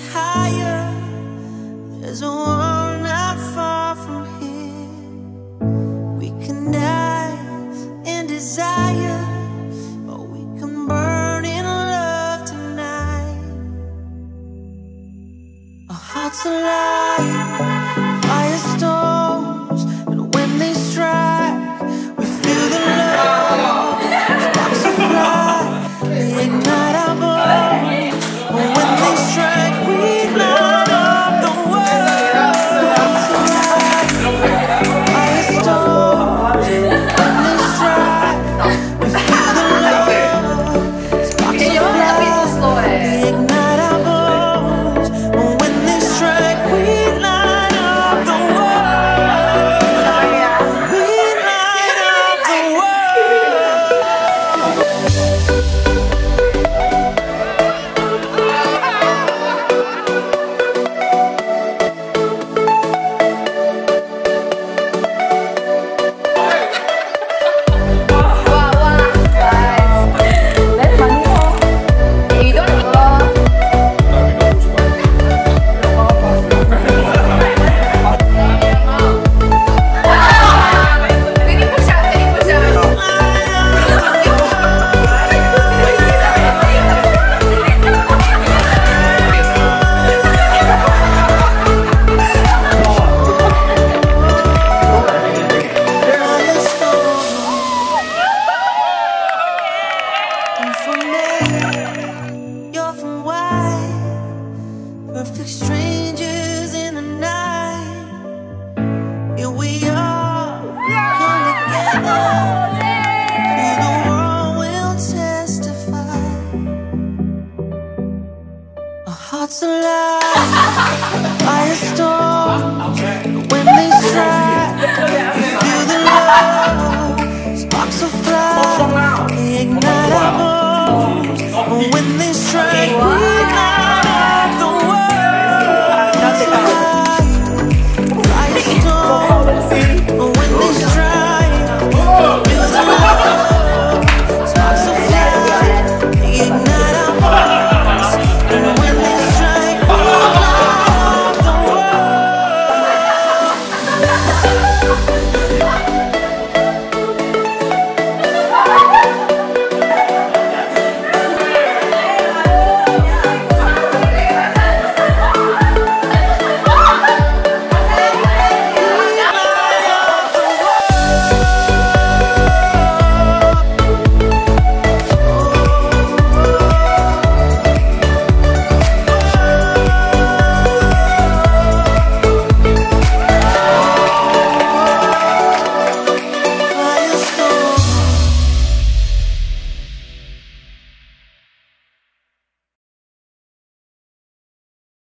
higher. There's a world not far from here. We can die in desire, or we can burn in love tonight. Our hearts alive, firestorms, and when they strike, we feel the love. Sparks will fly, they ignite our bones. But when they strike, we light up the world. Hearts alive, firestorms, and when they strike, we feel the love. Sparks will fly, they ignite our bones. But when they strike, we light up the world. We light up the perfect strangers in the night. Here we are, come together. To the world we'll testify. Our hearts alive, firestorms.